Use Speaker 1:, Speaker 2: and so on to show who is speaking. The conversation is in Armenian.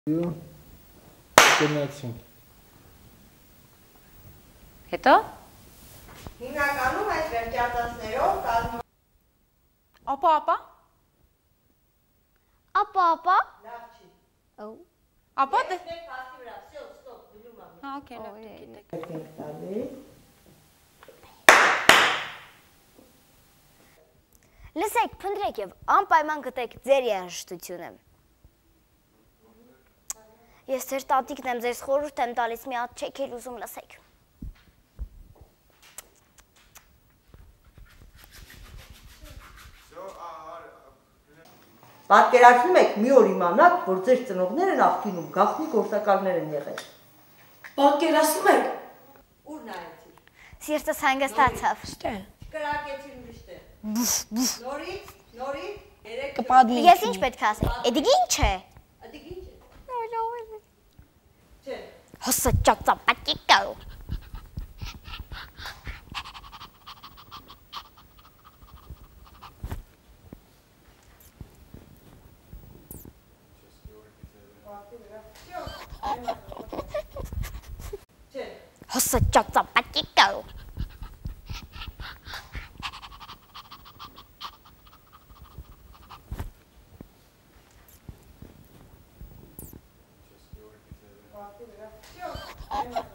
Speaker 1: Գնացինք։
Speaker 2: Հետո։
Speaker 3: Հիմնականում այս վերջածածներով կազմում։
Speaker 2: Ապա։
Speaker 3: Լավ չի։
Speaker 2: Ապա դե։
Speaker 3: Մեր փաստի վրա, всё, ստոպ, գնում եմ։
Speaker 2: Հա, օքեյ, լավ գիտեք։
Speaker 3: Եկենք տալի։
Speaker 4: Լսեք, փնտրեք եւ անպայման գտեք ձեր երաժշտությունը։ Ես ձեր տատիկն եմ, ձեզ խորհուրդ եմ տալիս, մի հատ չեք էլ ուզում լսեք։
Speaker 3: Պատկերացնում եք մի օր իմանաք, որ ձեր ծնողները նախկինում գաղտնի գործակալներ են եղել։
Speaker 5: Պատկերացնում եք։
Speaker 3: Ուր նայեցիր։
Speaker 4: Սիրտս հանգստացավ։
Speaker 3: Կրակեցիր ուրիշտեղ։ Նորից, երեք
Speaker 4: Ես ինչ պետք է ասեմ։ Էդիկ ինչ է։
Speaker 3: Ադիք ինչ է։ Չէ։
Speaker 4: Հոսա ճածա պատիկա։ Հոսա ճածա պատիկա։
Speaker 3: Все.